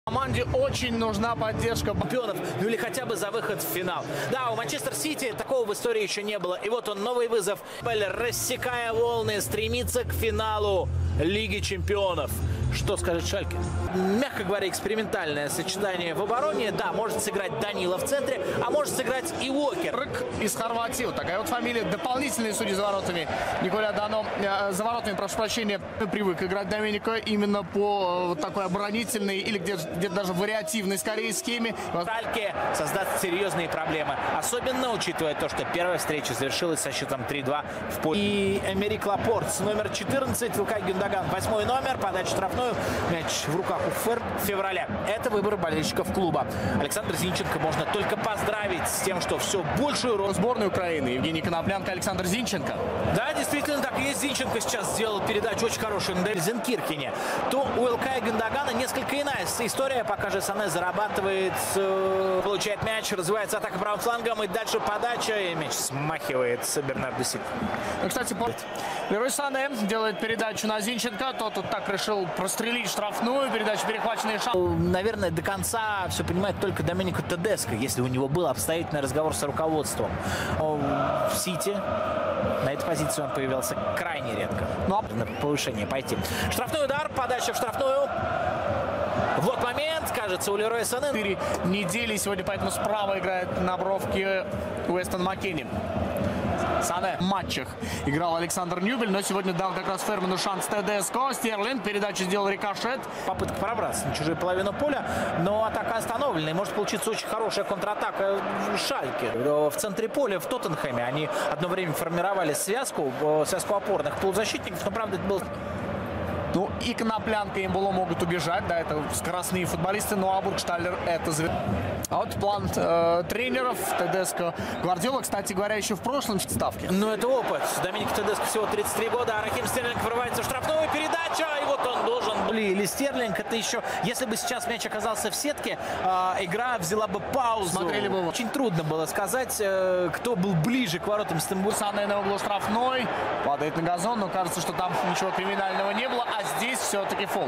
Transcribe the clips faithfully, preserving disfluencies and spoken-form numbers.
Команде очень нужна поддержка чемпионов, ну или хотя бы за выход в финал. Да, у Манчестер Сити такого в истории еще не было. И вот он, новый вызов. Рассекая волны, стремится к финалу Лиги чемпионов. Что скажет Шальке? Мягко говоря, экспериментальное сочетание в обороне. Да, может сыграть Данила в центре, а может сыграть и Уокер. Рык из Хорватии. Вот такая вот фамилия. Дополнительные судьи за воротами. Николя Дано. За воротами, прошу прощения, привык играть Доменико именно по вот такой оборонительной или где-то где даже вариативной, скорее, схеме. Шальке создаст серьезные проблемы. Особенно учитывая то, что первая встреча завершилась со счетом три-два в поле. И Эмерик Лапорт, номер четырнадцать, Илкай Гюндоган, восьмой номер, подача штрафной. Мяч в руках у Фер в феврале. Это выбор болельщиков клуба. Александр Зинченко можно только поздравить с тем, что все большую роль. Сборной Украины Евгений Коноплянка, Александр Зинченко. Да, действительно так и есть. Зинченко сейчас сделал передачу очень хорошую на Зенкирхене. То у Илкая Гюндогана несколько иная история. Пока же Сане зарабатывает, получает мяч, развивается атака правым флангом и дальше подача. И мяч смахивает с Бернардо Сильва. Ну, кстати, Лерой Сане делает передачу на Зинченко. Тот вот так решил прострелить штрафную. Передача перехваченная шаг. Наверное, до конца все понимает только Доменико Тедеско, если у него был обстоятельный разговор с руководством. В Сити на этой позиции он появился крайне редко. Но на повышение пойти. Штрафной удар, подача в штрафную. Вот момент, кажется, у Лероя Сане. Четыре недели сегодня, поэтому справа играет на бровке Уэстон Маккенни. Сане в матчах играл Александр Нюбель, но сегодня дал как раз Ферману шанс Тедеско. Стерлинг, передачу сделал рикошет. Попытка пробраться на чужую половину поля, но атака остановлена. И может получиться очень хорошая контратака в Шальке. В центре поля, в Тоттенхэме, они одно время формировали связку, связку опорных полузащитников, но правда это был... Ну и Коноплянка и Эмболо могут убежать, да, это скоростные футболисты, но а Бургшталлер это звезда. А вот план э, тренеров Тедеско, Гвардиола, кстати говоря, еще в прошлом ставке. Ну это опыт. Доменико Тедеско всего тридцать три года, а Рахим Стерлинг врывается в штрафную, передача, и вот он должен... Или Стерлинг, это еще... Если бы сейчас мяч оказался в сетке, э, игра взяла бы паузу. Смотрели бы. Очень трудно было сказать, э, кто был ближе к воротам Стамбула. Сане на углу штрафной, падает на газон, но кажется, что там ничего криминального не было, а здесь все-таки фол.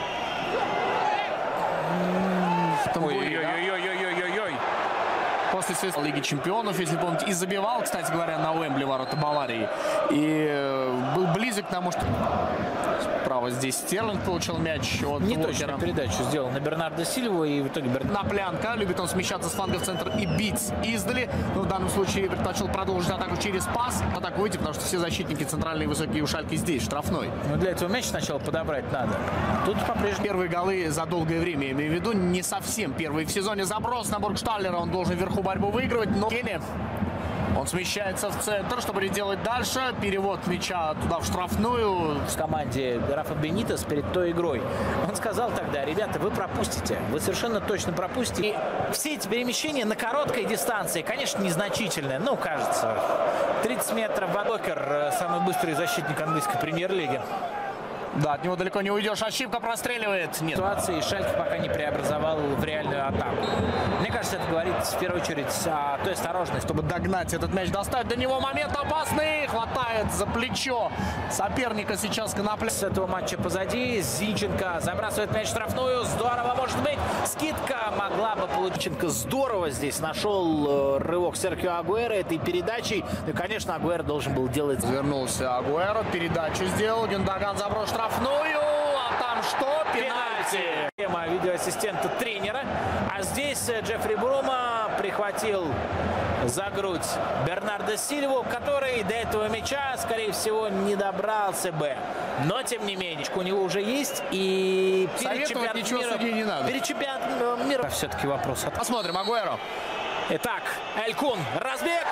Ой-ой-ой-ой-ой-ой-ой. После света Лиги чемпионов, если помните, и забивал, кстати говоря, на Уэмбли ворота Баварии. И э, был близок к тому, что... Справа здесь Стерлинг получил мяч от Не точно передачу сделал на Бернардо Сильву, и в итоге Бернардо... Коноплянка. Любит он смещаться с фланга в центр и бить издали. Но в данном случае предпочел продолжить атаку через пас. Атаку выйти, потому что все защитники центральные высокие у Шальки здесь, штрафной. Но для этого мяч сначала подобрать надо. Тут по-прежнему... Первые голы за долгое время, я имею в виду, не совсем первые в сезоне. Заброс на Бургшталлера, он должен вверху борьбу выигрывать, но... Он смещается в центр, чтобы делать дальше. Перевод мяча туда в штрафную. В команде Рафа Бенитес перед той игрой. Он сказал тогда: ребята, вы пропустите. Вы совершенно точно пропустите. И все эти перемещения на короткой дистанции, конечно, незначительные. Ну, кажется, тридцать метров. Уокер, самый быстрый защитник английской премьер-лиги. Да, от него далеко не уйдешь. Ошибка, простреливает. Нет. Ситуации Шальке пока не преобразовал в реальную атаку. Мне кажется, это говорит в первую очередь о той осторожности. Чтобы догнать этот мяч, достать до него, момент опасный. Хватает за плечо соперника сейчас Конопля. С этого матча позади. Зинченко забрасывает мяч в штрафную. Здорово, может быть. Скидка могла бы получить. Здорово здесь нашел рывок Серхио Агуэро этой передачей. И, конечно, Агуэро должен был делать. Вернулся Агуэро, передачу сделал. Гюндоган заброс штрафную. А там что? Пенальти. Тема видеоассистента тренера. А здесь Джеффри Брума прихватил за грудь Бернардо Сильву, который до этого мяча, скорее всего, не добрался бы. Но, тем не менее, у него уже есть. И перед чемпионатом мира, не надо. перед чемпионатом мира все-таки вопрос. Посмотрим, Агуэро. Итак, Эль-Кун, разбег.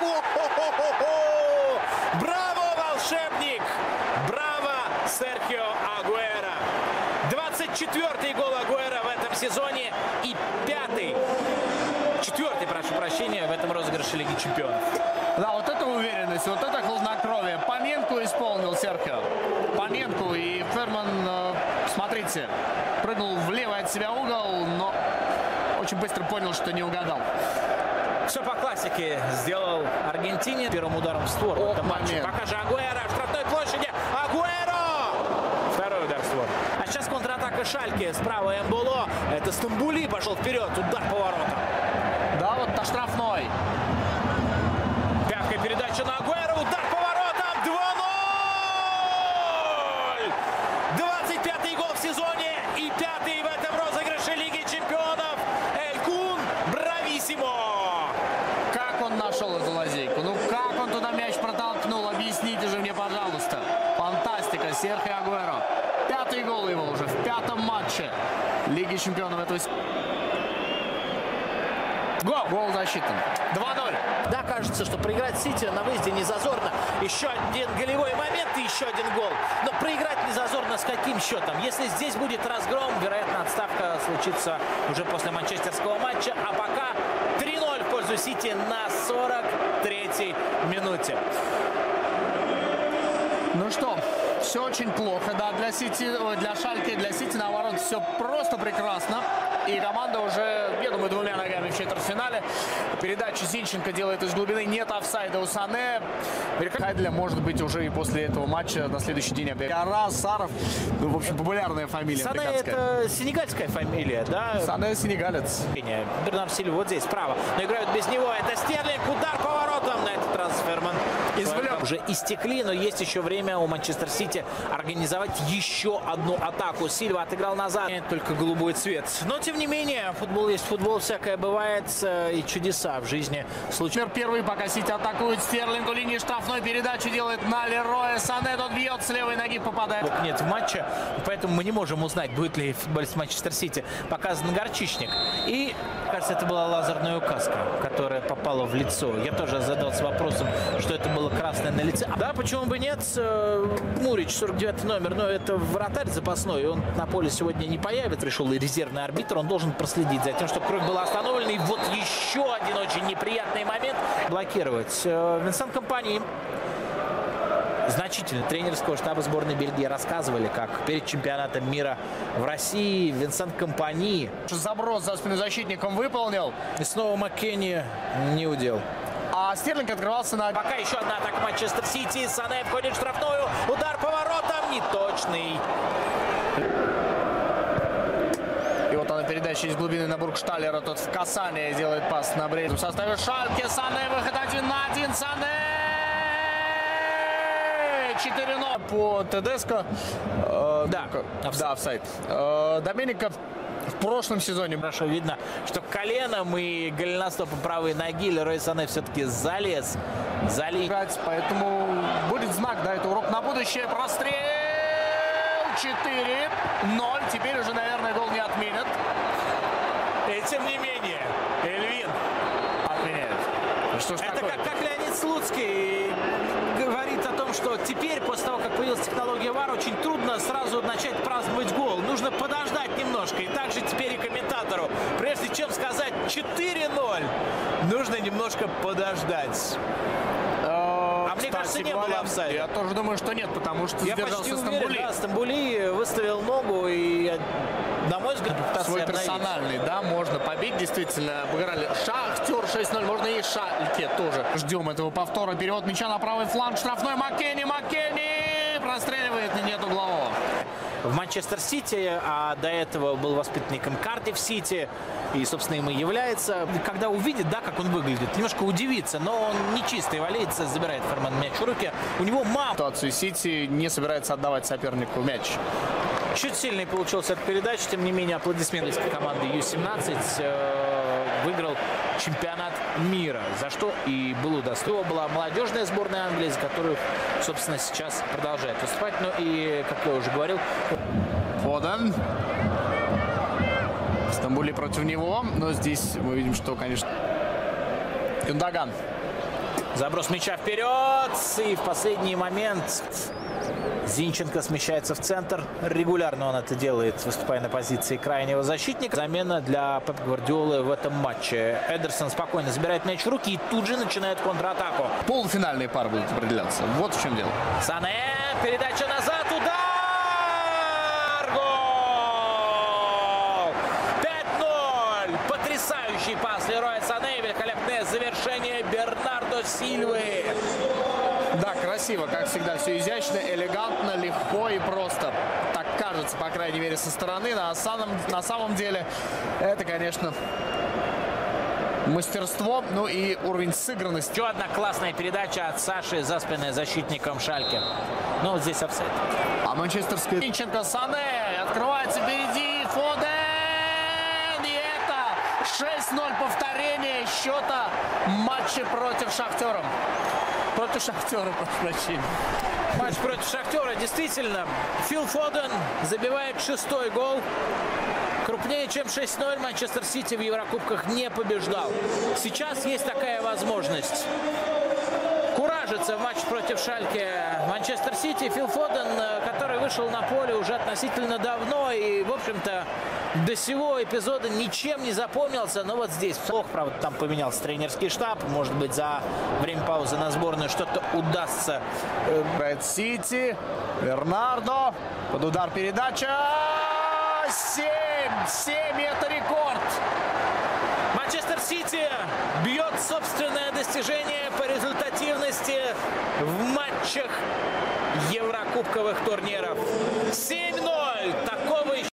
Браво, волшебник! Браво, Серхио Агуэро! двадцать четвёртый гол Агуэро в этом сезоне и пятый, четвертый, прошу прощения, в этом розыгрыше Лиги чемпионов. Да, вот это уверенность, вот это хладнокровие. Паненку исполнил Серхио. Паненку, и Ферман, смотрите, прыгнул в левый от себя угол, но очень быстро понял, что не угадал. Все по классике сделал аргентинец первым ударом в створ в этом матче. Пока же Агуэро в штрафной площади. Агуэро! Второй удар в створ. А сейчас контратака. атака Шальке. Справа Эмболо. Это Стамбули пошел вперед. Удар по воротам. Да, вот та штрафной. Пятая передача на Агуэро. Удар по воротам. два ноль. двадцать пятый гол в сезоне. И пятый в этом розыгрыше Лиги чемпионов. Эль-Кун брависсимо. Как он нашел эту лазейку? Ну как он туда мяч протолкнул? Объясните же мне, пожалуйста. Фантастика. Серхио Агуэро. Пятый гол его уже в пятом матче Лиги чемпионов этого сезона. Гол. Гол засчитан. два ноль. Да, кажется, что проиграть Сити на выезде не зазорно. Еще один голевой момент и еще один гол. Но проиграть не зазорно с каким счетом? Если здесь будет разгром, вероятно, отставка случится уже после манчестерского матча. А пока три ноль в пользу Сити на сорок третьей минуте. Ну что, все очень плохо, да, для Сити, для Шальке, для Сити, наоборот, все просто прекрасно. И команда уже, я думаю, двумя ногами в четвертьфинале. Передачу Зинченко делает из глубины. Нет офсайда у Сане. Хайделя может быть уже и после этого матча на следующий день опять. Карас, Саров. Ну, в общем, популярная фамилия. Сане это сенегальская фамилия, да? Сане сенегалец. Бернард Сильва вот здесь справа. Но играют без него. Это Стерлинг. Удар по воротам. На этот раз Ферман извлек. Уже истекли, но есть еще время у Манчестер Сити организовать еще одну атаку. Сильва отыграл назад. Только голубой цвет. Но тем не менее, футбол есть футбол, всякое бывает, и чудеса в жизни случаются. Первый, пока Сити атакует, Стерлинг у линии штрафной, передачу делает на Лероя Сане, тот бьет с левой ноги, попадает. Нет в матче, поэтому мы не можем узнать, будет ли футболист Манчестер Сити показан горчичник. И, кажется, это была лазерная указка, которая попала в лицо. Я тоже задался вопросом, что это было красное на лице. Да, почему бы нет? Мурич, сорок девятый номер, но это вратарь запасной, он на поле сегодня не появится. Пришел и резервный арбитр, он должен проследить за тем, чтобы кровь была остановлена. И вот еще один очень неприятный момент. Блокировать. Винсент Компани. Значительно тренерского штаба сборной Бельгии рассказывали, как перед чемпионатом мира в России Винсент Компани заброс за спину защитником выполнил. И снова Маккенни не удел. А Стерлинг открывался на... Пока еще одна атака Манчестер Сити. Сане входит в штрафную. Удар по воротам. Неточный. И вот она передача из глубины на Бургшталлера. Тот в касание делает пас на Брейду. В составе Шальке. Сане выход один на один. Сане! четыре ноль по Тедеско. Э, да, офсайд. Да, офсайд. Э, Доменика в прошлом сезоне. Хорошо видно, что коленом и голеностопом правой ноги Лерой Сане все-таки залез. Залез. Поэтому будет знак, да, это урок на будущее. Прострел! четыре ноль. Теперь уже, наверное, гол не отменят. И тем не менее, Эльвин отменяет. Что ж это такое? как, как Леонид Слуцкий говорит о том, что теперь, после того, как появилась технология ВАР, очень трудно сразу начать праздновать гол. Нужно подождать немножко. И также теперь и комментатору. Прежде чем сказать четыре ноль, нужно немножко подождать. А мне кажется, не было офсайда. Я тоже думаю, что нет, потому что я почти уверен, да, Стамбули выставил ногу и, на мой взгляд, свой персональный, да, можно побить, действительно, обыграли Шахтер шесть ноль, можно и Шальке тоже. Ждем этого повтора, перевод мяча на правый фланг, штрафной Маккенни, Маккенни простреливает, нет углового. В Манчестер Сити, а до этого был воспитанником Кардифф Сити, и, собственно, им и является. Когда увидит, да, как он выглядит, немножко удивится, но он не чистый валится, забирает Ферман мяч в руки. У него мам. Ситуацию Сити не собирается отдавать сопернику мяч. Чуть сильный получился эта передача, тем не менее, аплодисменты команды Ю семнадцать э, выиграл чемпионат мира, за что и был удостоен. Была молодежная сборная Англии, за которую, собственно, сейчас продолжает выступать. Ну и, как я уже говорил... Фоден. Стамбули против него, но здесь мы видим, что, конечно, Гюндоган. Заброс мяча вперед, и в последний момент Зинченко смещается в центр. Регулярно он это делает, выступая на позиции крайнего защитника. Замена для Пепа Гвардиолы в этом матче. Эдерсон спокойно забирает мяч в руки и тут же начинает контратаку. Полуфинальные пары будут определяться. Вот в чем дело. Сане, передача назад, удар! Гол! пять ноль! Потрясающий пас Лероя Сане, великолепное завершение Бернардо Сильвы. Да, красиво, как всегда, все изящно, элегантно, легко и просто. Так кажется, по крайней мере, со стороны. На самом, на самом деле, это, конечно, мастерство, ну и уровень сыгранности. Еще одна классная передача от Саши за спиной защитником Шальке. Ну, вот здесь офсайд. А манчестерская... Зинченко, Сане, открывается впереди, Фоден! И это шесть ноль повторение счета матча против Шахтера. Против Шахтера, прошу прощения. Матч против Шахтера. Действительно, Фил Фоден забивает шестой гол. Крупнее, чем шесть ноль, Манчестер Сити в Еврокубках не побеждал. Сейчас есть такая возможность. Куражится в матче против Шальке Манчестер Сити. Фил Фоден, который вышел на поле уже относительно давно и, в общем-то, до сего эпизода ничем не запомнился. Но вот здесь плохо, правда, там поменялся тренерский штаб. Может быть, за время паузы на сборную что-то удастся. Бэт Сити, Бернардо, под удар передача. семь! семь это рекорд! Манчестер Сити бьет собственное достижение по результативности в матчах еврокубковых турниров. семь ноль! Такого еще